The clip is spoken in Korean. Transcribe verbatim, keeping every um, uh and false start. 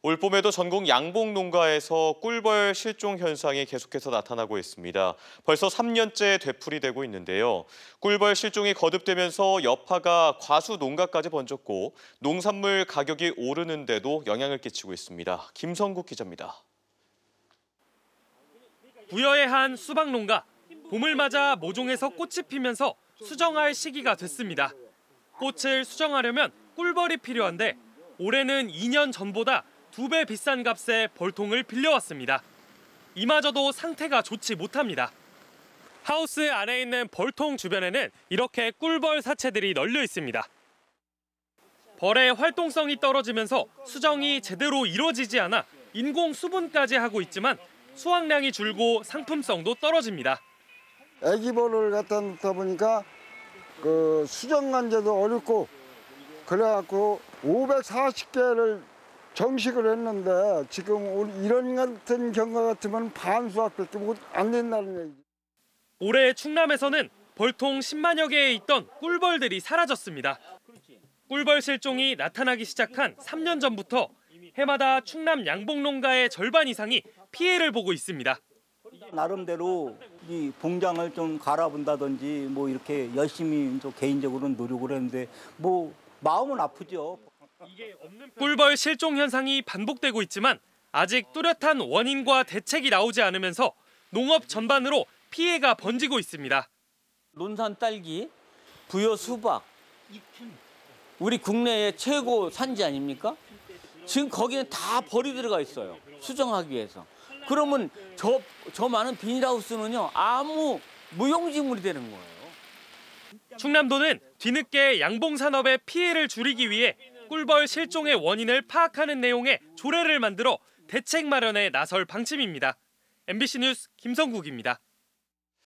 올봄에도 전국 양봉 농가에서 꿀벌 실종 현상이 계속해서 나타나고 있습니다. 벌써 삼 년째 되풀이되고 있는데요. 꿀벌 실종이 거듭되면서 여파가 과수 농가까지 번졌고 농산물 가격이 오르는데도 영향을 끼치고 있습니다. 김성국 기자입니다. 부여의 한 수박 농가. 봄을 맞아 모종에서 꽃이 피면서 수정할 시기가 됐습니다. 꽃을 수정하려면 꿀벌이 필요한데 올해는 이 년 전보다 두 배 비싼 값에 벌통을 빌려왔습니다. 이마저도 상태가 좋지 못합니다. 하우스 안에 있는 벌통 주변에는 이렇게 꿀벌 사체들이 널려 있습니다. 벌의 활동성이 떨어지면서 수정이 제대로 이루어지지 않아 인공 수분까지 하고 있지만 수확량이 줄고 상품성도 떨어집니다. 애기벌을 갖다 놓다 보니까 그 수정 관제도 어렵고 그래갖고 오백사십 개를 정식을 했는데 지금 이런 같은 경과 같으면 반 수확밖에 안 된다는 얘기죠. 올해 충남에서는 벌통 십만여 개에 있던 꿀벌들이 사라졌습니다. 꿀벌 실종이 나타나기 시작한 삼 년 전부터 해마다 충남 양봉 농가의 절반 이상이 피해를 보고 있습니다. 나름대로 이 봉장을 좀 갈아본다든지 뭐 이렇게 열심히 좀 개인적으로 노력을 했는데 뭐 마음은 아프죠. 꿀벌 실종 현상이 반복되고 있지만 아직 뚜렷한 원인과 대책이 나오지 않으면서 농업 전반으로 피해가 번지고 있습니다. 논산 딸기, 부여 수박, 우리 국내의 최고 산지 아닙니까? 지금 거기는 다 벌이 들어가 있어요. 수정하기 위해서. 그러면 저, 저 많은 비닐하우스는요, 아무 무용지물이 되는 거예요. 충남도는 뒤늦게 양봉산업의 피해를 줄이기 위해 꿀벌 실종의 원인을 파악하는 내용의 조례를 만들어 대책 마련에 나설 방침입니다. 엠비씨 뉴스 김성국입니다.